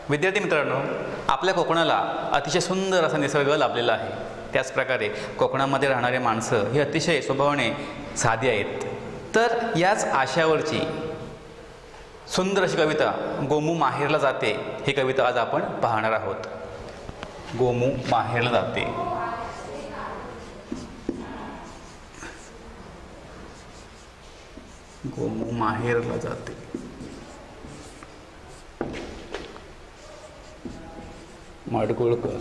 विद्यार्थी मित्रांनो, आपल्या कोकणाला अतिशय सुंदर असा निसर्ग लाभलेला आहे. त्याचप्रकारे कोकणामध्ये राहणारे माणसं ही अतिशय स्वभावाने साधी आहेत. तर याच आशयावरची सुंदर अशी कविता गोमू माहेरला जाते ही कविता आज आपण पाहणार आहोत. गोमू माहेरला जाते. गोमू माहेरला जाते. माडगुळकर.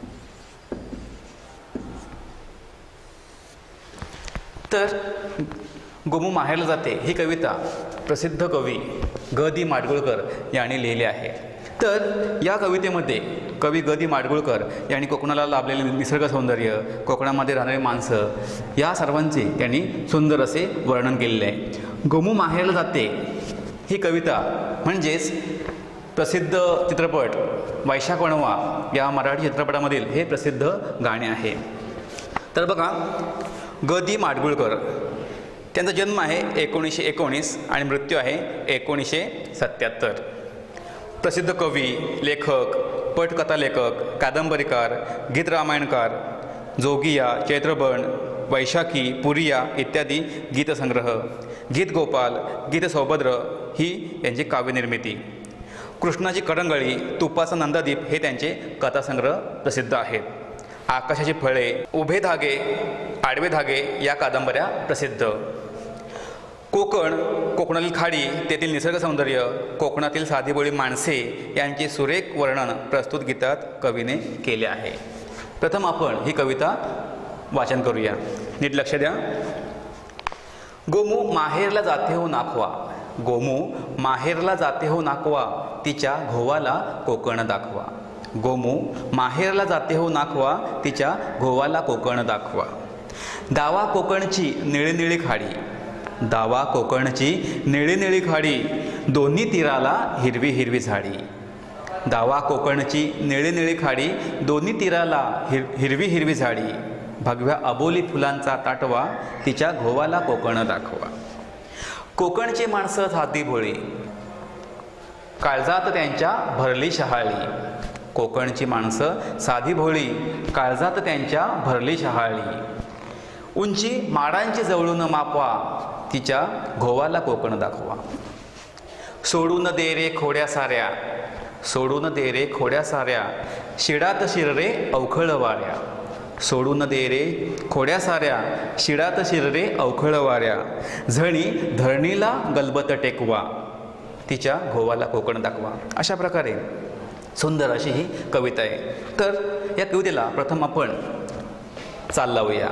तर गोमू माहेरला जाते ही कविता प्रसिद्ध कवी ग दि माडगुळकर यांनी लिहिली आहे. तर या कवितेमध्ये कवी ग दि माडगुळकर यांनी कोकणाला लाभलेले निसर्ग सौंदर्य, कोकणामध्ये राहणारी माणसं या सर्वांचे त्यांनी सुंदर असे वर्णन केलेले आहे. गोमू माहेरला जाते ही कविता म्हणजेच प्रसिद्ध चित्रपट वैशाख वणवा या मराठी चित्रपटामधील हे प्रसिद्ध गाणे आहे. तर बघा, ग दि माडगुळकर त्यांचा जन्म आहे 1919 आणि मृत्यू आहे 1977. प्रसिद्ध कवी, लेखक, पटकथा लेखक, कादंबरीकार, गीत रामायणकार, जोगिया, चैत्रबन, वैशाखी, पुरिया इत्यादी गीतसंग्रह, गीत गोपाल, गीत सौभद्र ही यांची काव्यनिर्मिती, कृष्णाची करंगळी, तुपाचा नंदादीप हे त्यांचे कथासंग्रह प्रसिद्ध आहेत. आकाशाची फळे, उभे धागे, आडवे धागे या कादंबऱ्या प्रसिद्ध. कोकणातील खाडी, तेथील निसर्ग सौंदर्य, कोकणातील साधीभोळी माणसे यांचे सुरेख वर्णन प्रस्तुत गीतात कवीने केले आहे. प्रथम आपण ही कविता वाचन करूया. नीट लक्ष द्या. गोमू माहेरला जाते हो नाखवा. गोमू माहेरला जाते हो नाखवा, तिच्या घोवाला कोकण दाखवा. गोमू माहेरला जाते हो नाखवा, तिच्या घोवाला कोकण दाखवा. दावा कोकणची निळी खाडी, दावा कोकणची निळी खाडी, दोन्ही तीराला हिरवी हिरवी झाडी. दावा कोकणची निळी खाडी, दोन्ही तीराला हिरवी हिरवी झाडी. भगव्या अबोली फुलांचा ताटवा, तिच्या घोवाला कोकण दाखवा. कोकणची माणसं साधी भोळी, काळजात त्यांच्या भरली शहाळी. कोकणची माणसं साधी भोळी, काळजात त्यांच्या भरली शहाळी. उंची माडांची जवळून मापवा, तिच्या घोवाला कोकण दाखवा. सोडून दे रे खोड्या साऱ्या, सोडून दे रे खोड्या साऱ्या, शिडात शिररे अवखळ वाऱ्या. सोडून दे रे खोड्या साऱ्या, शिडात शिररे अवखळ वाऱ्या. झणी धरणीला गलबत टेकवा, तिच्या घोवाला कोकण दाखवा. अशा प्रकारे सुंदर अशी ही कविता आहे. तर या कवितेला प्रथम आपण चाल लावूया.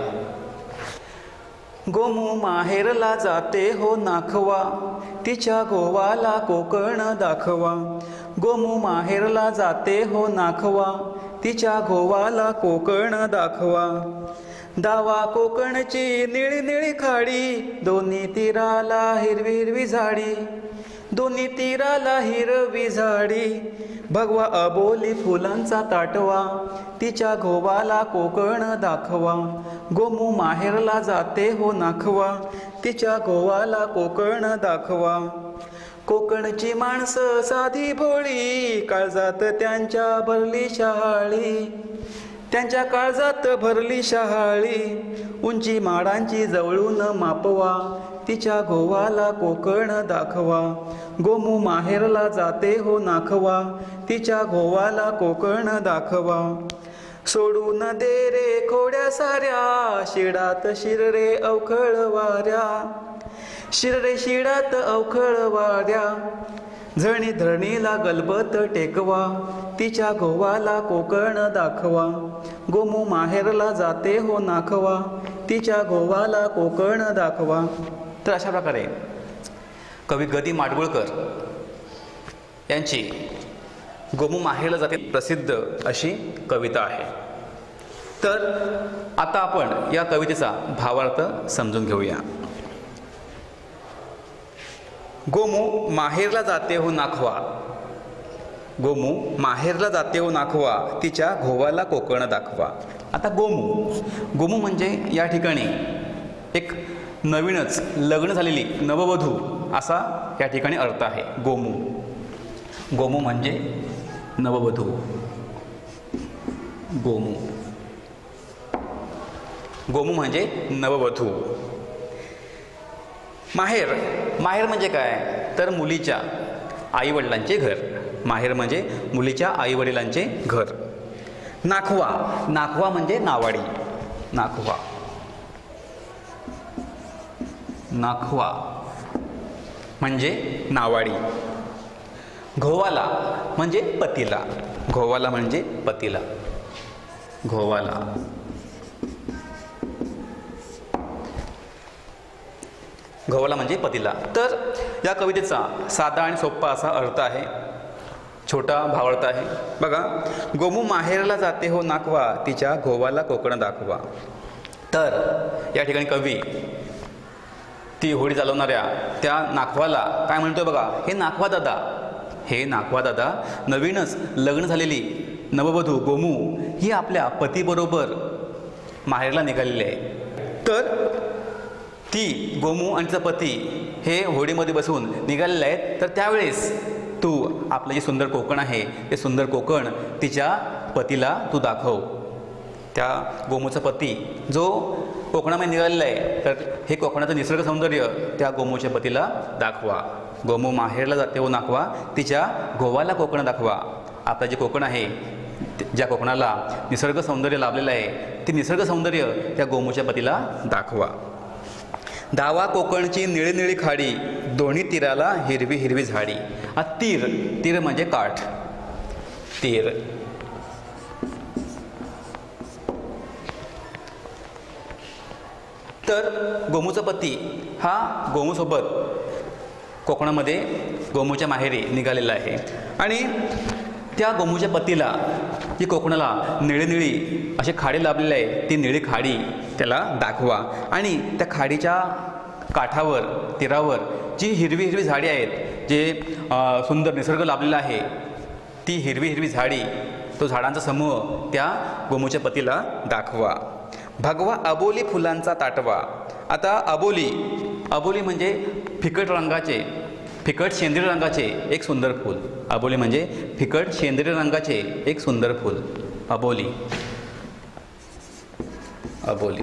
गोमू माहेरला जाते हो नाखवा, तिच्या घोवाला कोकण दाखवा. गोमू माहेरला जाते हो नाखवा, तिच्या घोवाला कोकण दाखवा. दावा कोकणची निळी खाडी, दोन्ही तीराला हिरवी हिरवी झाडी. दोन्ही तीराला हिरवी झाडी. भगवा अबोली फुलांचा ताटवा, तिच्या घोवाला कोकण दाखवा. गोमू माहेरला जाते हो नाखवा, तिच्या घोवाला कोकण दाखवा. कोकणची माणसं साधी भोळी, काळजात त्यांच्या भरली शहाळी. त्यांच्या काळजात भरली शहाळी. उंची माडांची जवळून मापवा, तिच्या घोवाला कोकण दाखवा. गोमू माहेरला जाते हो नाखवा, तिच्या घोवाला कोकण दाखवा. सोडून दे रे खोड्या साऱ्या, शिडात शिररे अवखळ वाऱ्या. शिररे शिडात अवखळ वाऱ्या. झणी धरणीला गलबत टेकवा, तिच्या घोवाला कोकण दाखवा. गोमू माहेरला जाते हो नाखवा, तिच्या घोवाला कोकण दाखवा. तर अशा प्रकारे कवी ग दि माडगुळकर यांची गोमू माहेरला जाते प्रसिद्ध अशी कविता आहे. तर आता आपण या कवितेचा भावार्थ समजून घेऊया. गोमू माहेरला जाते हो नाखवा. गोमू माहेरला जाते हो नाखवा, तिच्या घोवाला कोकण दाखवा. आता गोमू म्हणजे या ठिकाणी एक नवीनच लग्न झालेली नववधू असा या ठिकाणी अर्थ आहे. गोमू म्हणजे नववधू, गोमू. गोमू म्हणजे नववधू. माहेर, माहेर म्हणजे काय तर मुलीच्या आईवडिलांचे घर. माहेर म्हणजे मुलीच्या आईवडिलांचे घर. नाखवा, नाखवा म्हणजे नावाडी. नाखवा, नाखवा म्हणजे नावाडी. घोवाला म्हणजे पतीला. घोवाला म्हणजे पतीला. घोवाला. घोवाला म्हणजे पतीला. तर या कवितेचा साधा आणि सोपा असा अर्थ आहे, छोटा भावार्थ आहे. बघा, गोमू माहेरला जाते हो नाखवा, तिच्या घोवाला कोकण दाखवा. तर या ठिकाणी कवी ती होडी चालवणाऱ्या त्या नाखवाला काय म्हणतोय बघा, हे नाखवा दादा, हे नाखवा दादा, नवीनच लग्न झालेली नववधू गोमू ही आपल्या पतीबरोबर माहेरला निघालेली आहे. तर ती गोमू आणि तिचा पती हे होडीमध्ये बसून निघालेले आहेत. तर त्यावेळेस तू आपलं जे सुंदर कोकण आहे ते सुंदर कोकण तिच्या पतीला तू दाखव. त्या गोमूचा पती जो कोकणामध्ये निघालेला आहे, तर हे कोकणाचं निसर्ग सौंदर्य त्या गोमूच्या पतीला दाखवा. गोमू माहेरला जाते व नाखवा, तिच्या गोवाला कोकण दाखवा. आपलं जे कोकण आहे, ज्या कोकणाला निसर्ग सौंदर्य लाभलेलं आहे, ते निसर्ग सौंदर्य त्या गोमूच्या पतीला दाखवा. दावा कोकणची निळी निळी खाडी, दोन्ही तीराला हिरवी हिरवी झाडी. हा तीर, तीर म्हणजे काठ. तीर. तर गोमूचा पती हा गोमूसोबत कोकणामध्ये गोमूच्या माहेरी निघालेला आहे. आणि त्या गोमूच्या पतीला जी कोकणाला निळी निळी अशी खाडी लाभलेली आहे, ती निळी खाडी त्याला दाखवा. आणि त्या खाडीच्या काठावर, तीरावर जी हिरवी हिरवी झाडी आहेत, जे सुंदर निसर्ग लाभलेला आहे, ती हिरवी हिरवी झाडी, तो झाडांचा समूह त्या गोमूच्या पतीला दाखवा. भगवा अबोली फुलांचा ताटवा. आता अबोली, अबोली म्हणजे फिकट रंगाचे, फिकट सेंद्रिय रंगाचे एक सुंदर फूल. अबोली म्हणजे फिकट सेंद्रिय रंगाचे एक सुंदर फूल. अबोली, अबोली.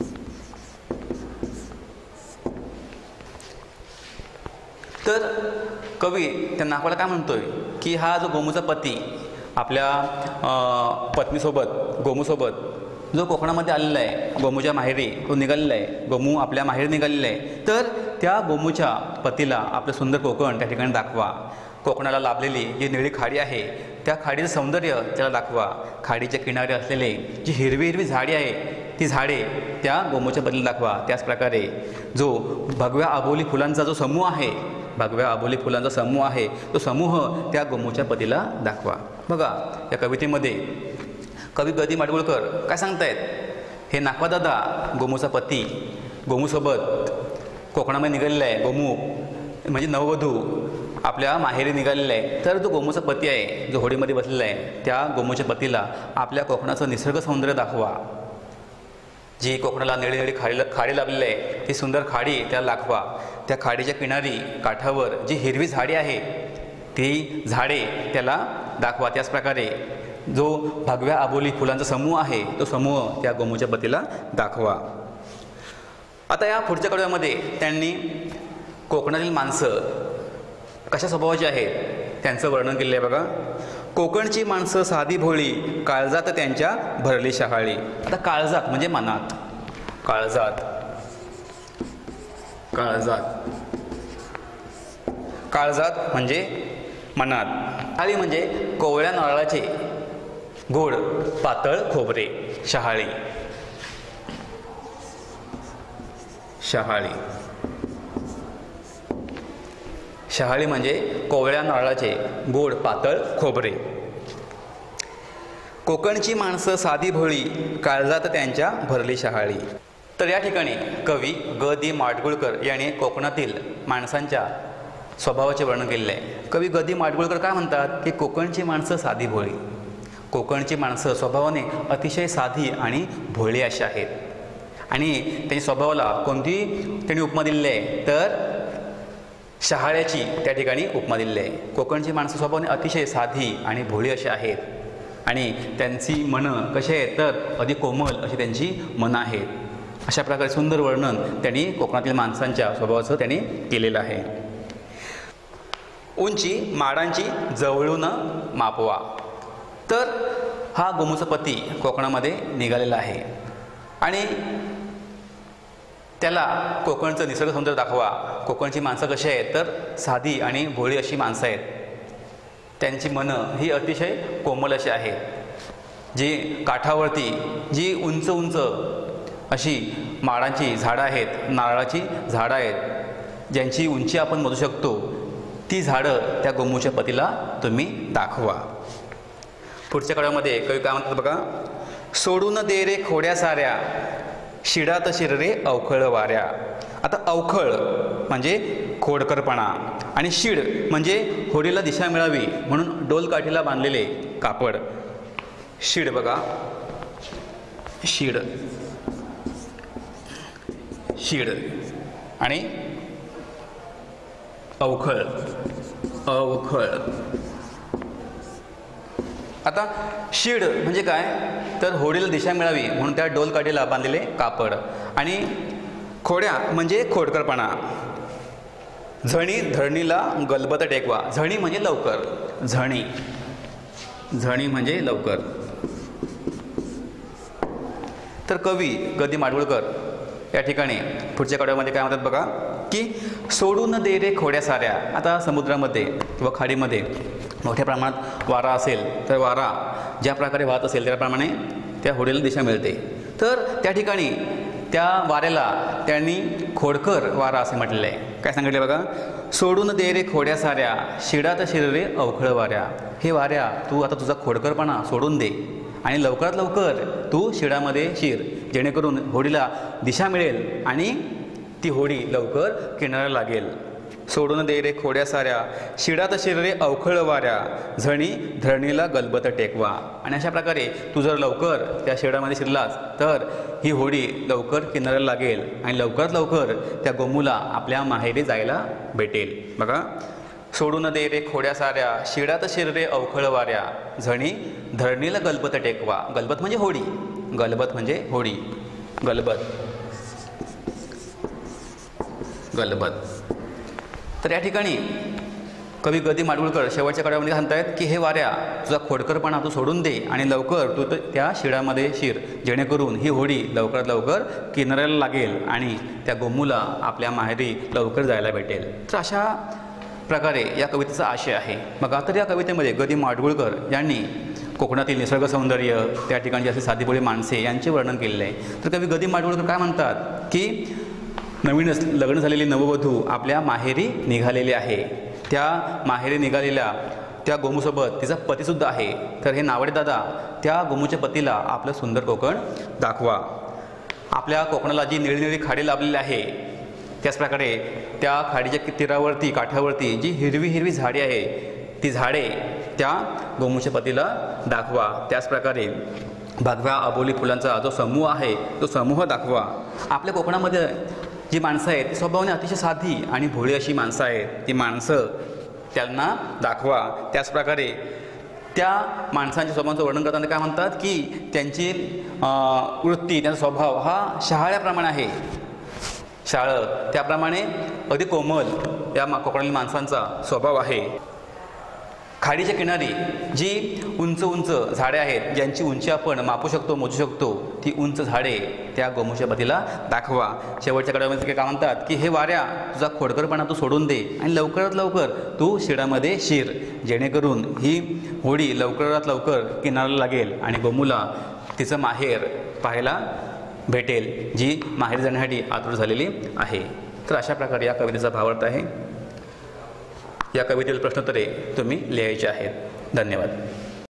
तर कवी त्या नाखवाला काय म्हणतोय की हा जो गोमूचा पती आपल्या पत्नीसोबत, गोमूसोबत जो कोकणामध्ये आलेला आहे, गोमूच्या माहेरी तो निघालेला आहे, गोमू आपल्या माहेरी निघालेला आहे. तर त्या गोमूच्या पतीला आपलं सुंदर कोकण त्या ठिकाणी दाखवा. कोकणाला लाभलेली जी निळी खाडी आहे, त्या खाडीचं सौंदर्य त्याला दाखवा. खाडीच्या किनारे असलेले जी हिरवी हिरवी झाडी आहे, ती झाडे त्या गोमूच्या पतीला दाखवा. त्याचप्रकारे जो भगव्या अबोली फुलांचा जो समूह आहे, भगव्या अबोली फुलांचा समूह आहे, तो समूह त्या गोमूच्या पतीला दाखवा. बघा, या कवितेमध्ये कवी ग. दी. माडगूळकर काय सांगतायत, हे नाखवा दादा, गोमूचा पती, गोमूसोबत कोकणामध्ये निघालेला आहे. गोमू म्हणजे नववधू आपल्या माहेरी निघालेला आहे. तर जो गोमूचा पती आहे, जो होडीमध्ये बसलेला आहे, त्या गोमूच्या पतीला आपल्या कोकणाचं निसर्ग सौंदर्य दाखवा. जी कोकणाला निळी निळी खाडी लाभलेली आहे, ती सुंदर खाडी त्याला दाखवा. त्या खाडीच्या किनारी, काठावर जी हिरवी झाडी आहे, ती झाडे त्याला दाखवा. त्याचप्रकारे जो भगव्या अबोली फुलांचा समूह आहे, तो समूह त्या गोमूच्या पतीला दाखवा. आता या पुढच्या कडव्यामध्ये त्यांनी कोकणातील माणसं कशा स्वभावाची आहेत त्यांचं वर्णन केलं आहे. बघा, कोकणची माणसं साधी भोळी, काळजात त्यांच्या भरली शहाळी. आता काळजात म्हणजे मनात. काळजात, काळजात, काळजात म्हणजे मनात. शहाळी म्हणजे कोवळ्या नारळाचे गोड पातळ खोबरे. शहाळी, शहाळी, शहाळी म्हणजे कोवळ्या नारळाचे गोड पातळ खोबरे. कोकणची माणसं साधी भोळी, काळजात त्यांच्या भरली शहाळी. तर या ठिकाणी कवी ग. दी. माडगूळकर यांनी कोकणातील माणसांच्या स्वभावाचे वर्णन केलेले आहे. कवी ग. दी. माडगूळकर काय म्हणतात की कोकणची माणसं साधी भोळी. कोकणची माणसं स्वभावाने अतिशय साधी आणि भोळी अशी आहेत. आणि त्यांच्या स्वभावाला कोणती त्यांनी उपमा दिलेली आहे तर शहाळ्याची त्या ठिकाणी उपमा दिलेली आहे. कोकणची माणसं स्वभावाने अतिशय साधी आणि भोळी अशी आहेत आणि त्यांची मनं कशी आहेत तर अधिक कोमल अशी त्यांची मनं आहेत. अशा प्रकारे सुंदर वर्णन त्यांनी कोकणातील माणसांच्या स्वभावाचं त्यांनी केलेलं आहे. उंची माडांची जवळून मापवा. तर हा गोमूचा पती कोकणामध्ये निघालेला आहे आणि त्याला कोकणचं निसर्ग सौंदर्य दाखवा. कोकणची माणसं कशी आहेत तर साधी आणि भोळी अशी माणसं आहेत. त्यांची मनं ही अतिशय कोमल अशी आहेत. जी काठावरती जी उंच उंच अशी माडांची झाडं आहेत, नारळाची झाडं आहेत, ज्यांची उंची आपण मोजू शकतो, ती झाडं त्या गोमूच्या पतीला तुम्ही दाखवा. पुढच्या काळामध्ये कवी काय म्हणतात बघा. सोडून दे रे खोड्या साऱ्या, शिडात शिररे अवखळ वाऱ्या. आता अवखळ म्हणजे खोडकरपणा आणि शिड म्हणजे होडीला दिशा मिळावी म्हणून डोलकाठीला बांधलेले कापड. शिड बघा, शिड शिड आणि अवखळ अवखळ. आता शिड म्हणजे काय तर होडीला दिशा मिळावी म्हणून त्या डोलकाठीला बांधलेले कापड आणि खोड्या म्हणजे खोडकरपणा. झणी धरणीला गलबत टेकवा. झणी म्हणजे लवकर. झणी झणी म्हणजे लवकर. तर कवी गदी माडगुळकर या ठिकाणी पुढच्या कडव्यामध्ये काय म्हणतात बघा की सोडून दे रे खोड्या साऱ्या. आता समुद्रामध्ये व खाडीमध्ये मोठ्या प्रमाणात वारा असेल तर वारा ज्या प्रकारे वाहत असेल त्याप्रमाणे त्या होडीला दिशा मिळते. तर त्या ठिकाणी त्या वाऱ्याला त्यांनी खोडकर वारा असे म्हटलेलं आहे. काय सांगितले बघा. सोडून दे रे खोड्या साऱ्या, शिडात शिररे अवखळ वाऱ्या. हे वाऱ्या तू आता तुझा खोडकरपणा सोडून दे आणि लवकरात लवकर तू शिडामध्ये शिर, जेणेकरून होडीला दिशा मिळेल आणि ती होडी लवकर किनाऱ्याला लागेल. सोडून दे रे खोड्या साऱ्या, शिडात शिररे अवखळ वाऱ्या, झणी धरणीला गलबत टेकवा. आणि अशा प्रकारे तू जर लवकर त्या शिडामध्ये शिरलास तर ही होडी लवकर किनाऱ्याला लागेल आणि लवकरात लवकर त्या गोमूला आपल्या माहेरी जायला भेटेल. बघा. सोडून दे रे खोड्या साऱ्या, शिडात शिररे अवखळ वाऱ्या, झणी धरणीला गलबत टेकवा. गलबत म्हणजे होडी. गलबत म्हणजे होडी. गलबत गलबत. तर या ठिकाणी कवी गदी माडगुळकर शेवटच्या काळामध्ये सांगतायत की हे वाऱ्या तुझा खोडकरपणा तू सोडून दे आणि लवकर तू त्या शिडामध्ये शिर, जेणेकरून ही होडी लवकरात लवकर किनाऱ्याला लागेल आणि त्या गोमूला आपल्या माहेरी लवकर जायला भेटेल. तर अशा प्रकारे या कवितेचा आशय आहे. मग तर या कवितेमध्ये गदी माडगुळकर यांनी कोकणातील निसर्ग सौंदर्य, त्या ठिकाणची अशी साधीभोळी माणसे यांचे वर्णन केलेले आहे. तर कवी गदी माडगुळकर काय म्हणतात की नवीन लग्न झालेली नववधू आपल्या माहेरी निघालेली आहे. त्या माहेरी निघालेल्या त्या गोमूसोबत तिचा पतीसुद्धा आहे. तर हे नावडे दादा त्या गोमूच्या पतीला आपलं सुंदर कोकण दाखवा. आपल्या कोकणाला जी निळनिळी खाडी लाभलेली आहे त्याचप्रकारे त्या खाडीच्या तीरावरती काठावरती जी हिरवी हिरवी झाडे आहे ती झाडे त्या गोमूच्या पतीला दाखवा. त्याचप्रकारे भगव्या अबोली फुलांचा जो समूह आहे तो समूह दाखवा. आपल्या कोकणामध्ये जी माणसं आहेत ती स्वभावाने अतिशय साधी आणि भोळी अशी माणसं आहेत. ती माणसं त्यांना दाखवा. त्याचप्रकारे त्या माणसांच्या स्वभावाचं वर्णन करताना काय म्हणतात की त्यांची वृत्ती, त्यांचा स्वभाव हा शहाळ्याप्रमाणे आहे. शाळं त्याप्रमाणे अगदी कोमल या कोकणातील माणसांचा स्वभाव आहे. खाडीच्या किनारी जी उंच उंच झाडे आहेत ज्यांची उंची आपण मापू शकतो, मोजू शकतो, ती उंच झाडे त्या गोमूच्या पतीला दाखवा. शेवटच्या कडव्यामध्ये काय म्हणतात की हे वाऱ्या तुझा खोडकरपणा तू सोडून दे आणि लवकरात लवकर तू शिडामध्ये शिर, जेणेकरून ही होडी लवकरात लवकर किनाऱ्याला लागेल आणि गोमूला तिचं माहेर पाहायला भेटेल, जी माहेर जाण्यासाठी आतुर झालेली आहे. तर अशा प्रकारे या कवितेचा भावार्थ आहे. या कवितेतील प्रश्नोत्तरे तुम्ही लिहायची आहेत. धन्यवाद.